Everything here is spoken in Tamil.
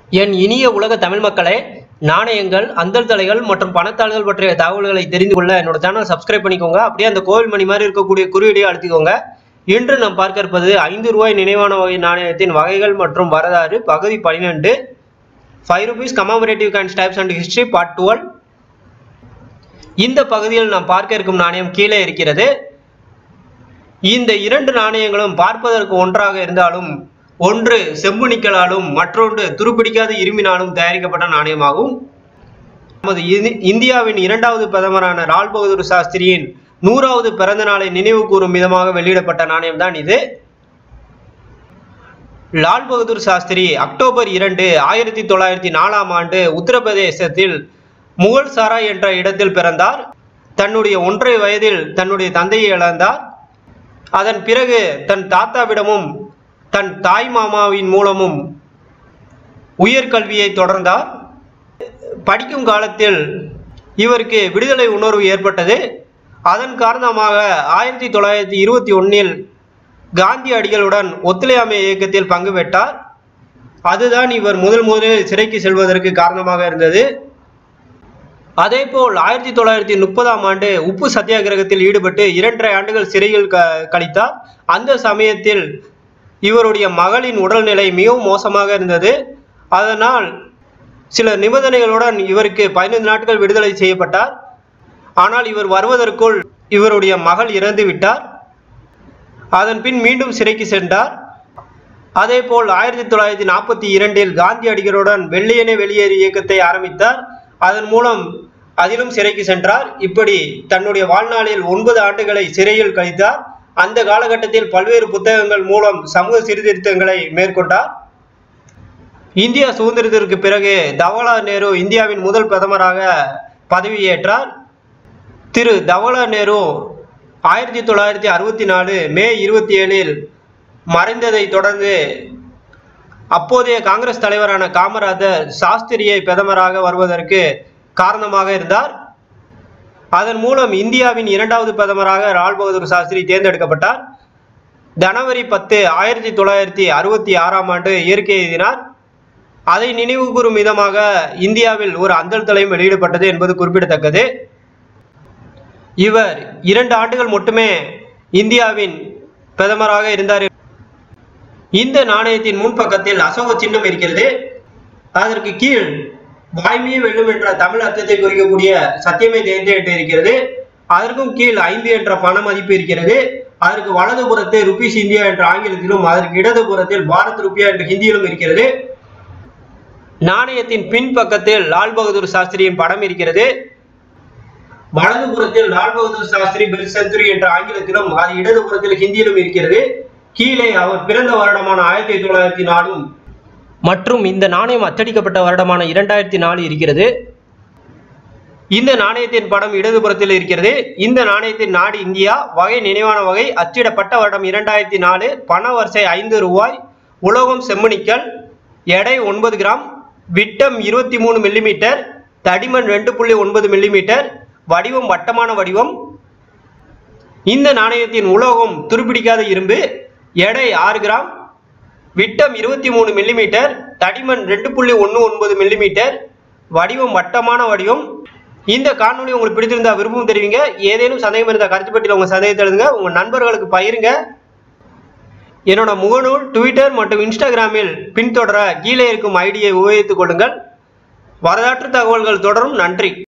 என் இனிய உலக தமிழ் மக்களே, நாணயங்கள், அந்தல் தலைகள் மற்றும் பணத்தாள்கள் பற்றிய தகவல்களை தெரிந்து கொள்ள என்னோட சேனல் சப்ஸ்கிரைப் பண்ணிக்கோங்க. அப்படியே அந்த கோவில் மணி மாதிரி இருக்கக்கூடிய குறியீடையும் அழுத்திக்கோங்க. இன்று நாம் பார்க்க இருப்பது 5 ரூபாய் நினைவான வகை நாணயத்தின் வகைகள் மற்றும் வரலாறு பகுதி 12. 5 rupees commemorative coins types and history part 12. இந்த பகுதியில் நாம் பார்க்க இருக்கும் நாணயம் கீழே இருக்கிறது. இந்த இரண்டு நாணயங்களும் பார்ப்பதற்கு ஒன்றாக இருந்தாலும் ஒன்று செம்பு நிக்கலாலும் மற்றொன்று துருப்பிடிக்காத இரும்பினாலும் தயாரிக்கப்பட்ட நாணயமாகும். நமது இந்தியாவின் இரண்டாவது பிரதமரான லால் பகதூர் சாஸ்திரியின் 100வது பிறந்த நாளை நினைவு கூறும் விதமாக வெளியிடப்பட்ட நாணயம் தான் இது. லால் பகதூர் சாஸ்திரி அக்டோபர் 2, 1904 ஆண்டு உத்தரப்பிரதேசத்தில் முகல் சராய் என்ற இடத்தில் பிறந்தார். தன்னுடைய 1.5 வயதில் தன்னுடைய தந்தையை இழந்தார். அதன் பிறகு தன் தாத்தாவிடமும் தன் தாய் மாமாவின் மூலமும் உயர்கல்வியை தொடர்ந்தார். படிக்கும் காலத்தில் இவருக்கு விடுதலை உணர்வு ஏற்பட்டது. அதன் காரணமாக 1921 காந்தி அடிகளுடன் ஒத்துழையாமை இயக்கத்தில் பங்கு பெற்றார். அதுதான் இவர் முதலில் சிறைக்கு செல்வதற்கு காரணமாக இருந்தது. அதேபோல் 1930 ஆண்டு உப்பு சத்தியாகிரகத்தில் ஈடுபட்டு 2.5 ஆண்டுகள் சிறையில் கழித்தார். அந்த சமயத்தில் இவருடைய மகளின் உடல்நிலை மிகவும் மோசமாக இருந்தது. அதனால் சில நிபந்தனைகளுடன் இவருக்கு 15 நாட்கள் விடுதலை செய்யப்பட்டார். ஆனால் இவர் வருவதற்குள் இவருடைய மகள் இறந்து விட்டார். அதன் பின் மீண்டும் சிறைக்கு சென்றார். அதேபோல் 1942 காந்தியடிகளுடன் வெள்ளையனே வெளியேறு இயக்கத்தை ஆரம்பித்தார். அதன் மூலம் அதிலும் சிறைக்கு சென்றார். இப்படி தன்னுடைய வாழ்நாளில் 9 ஆண்டுகளை சிறையில் கழித்தார். அந்த காலகட்டத்தில் பல்வேறு புத்தகங்கள் மூலம் சமூக சீர்திருத்தங்களை மேற்கொண்டார். இந்தியா சுதந்திரத்திற்கு பிறகு ஜவஹர்லால் நேரு இந்தியாவின் முதல் பிரதமராக பதவியேற்றார். திரு ஜவஹர்லால் நேரு 1964 மே 27 மறைந்ததை தொடர்ந்து அப்போதைய காங்கிரஸ் தலைவரான காமராஜர் சாஸ்திரியை பிரதமராக வருவதற்கு காரணமாக இருந்தார். அதன் மூலம் இந்தியாவின் 2வது பிரதமராக லால் பகதூர் சாஸ்திரி தேர்ந்தெடுக்கப்பட்டார். ஜனவரி 10, 1966 ஆண்டு இயற்கை எழுதினார். அதை நினைவு கூறும் விதமாக இந்தியாவில் ஒரு அந்தல் தலையும் வெளியிடப்பட்டது என்பது குறிப்பிடத்தக்கது. இவர் 2 ஆண்டுகள் மட்டுமே இந்தியாவின் பிரதமராக இருந்தார். இந்த நாணயத்தின் முன்பக்கத்தில் அசோக சின்னம் இருக்கிறது. அதற்கு கீழ் வாய்மையே வெல்லும் என்ற தமிழ் அர்த்தத்தை குறிக்கக்கூடிய சத்தியமே ஜெயந்தே என்று இருக்கிறது. அதற்கும் கீழ் 5 என்ற பண மதிப்பு இருக்கிறது. அதற்கு வலது புறத்தில் ருபீஸ் இந்தியா என்ற ஆங்கிலத்திலும் அதற்கு இடது புறத்தில் பாரத் ரூபியா என்ற ஹிந்தியிலும் இருக்கிறது. நாணயத்தின் பின் பக்கத்தில் லால் பகதூர் சாஸ்திரியின் படம் இருக்கிறது. வலது புறத்தில் லால் பகதூர் சாஸ்திரி பெர் செஞ்சுரி என்ற ஆங்கிலத்திலும் அது இடது புறத்தில் ஹிந்தியிலும் இருக்கிறது. கீழே அவர் பிறந்த வருடமான 1904 மற்றும் இந்த நாணயம் அச்சடிக்கப்பட்ட வருடமான 2004 இருக்கிறது. இந்த நாணயத்தின் படம் இடதுபுறத்தில் இருக்கிறது. இந்த நாணயத்தின் நாடு இந்தியா, வகை நினைவான வகை, அச்சிடப்பட்ட வருடம் 2004, பண வரிசை 5 ரூபாய், உலோகம் செம்பு நிக்கல், எடை 9 கிராம், விட்டம் 23 மில்லிமீட்டர், தடிமன் 2.9 மில்லிமீட்டர், வடிவம் வட்டமான வடிவம். இந்த நாணயத்தின் உலோகம் துருப்பிடிக்காத இரும்பு, எடை 6 கிராம், விட்டம் 23 மில்லிமீட்டர், தடிமன் 2.19 மில்லிமீட்டர், வடிவம் வட்டமான வடிவம். இந்த காணொளி உங்களுக்கு பிடித்திருந்தா விருப்பம் தெரிவிங்க. ஏதேனும் சந்தேகம் இருந்தால் கருத்து பெட்டியில் உங்கள் சந்தேகத்தை எழுதுங்க. உங்கள் நண்பர்களுக்கு பகிருங்க. என்னோட முகநூல், ட்விட்டர் மற்றும் இன்ஸ்டாகிராமில் பின்தொடர கீழே இருக்கும் ஐடியை உபயோகித்துக் கொள்ளுங்கள். வரலாற்று தகவல்கள் தொடரும். நன்றி.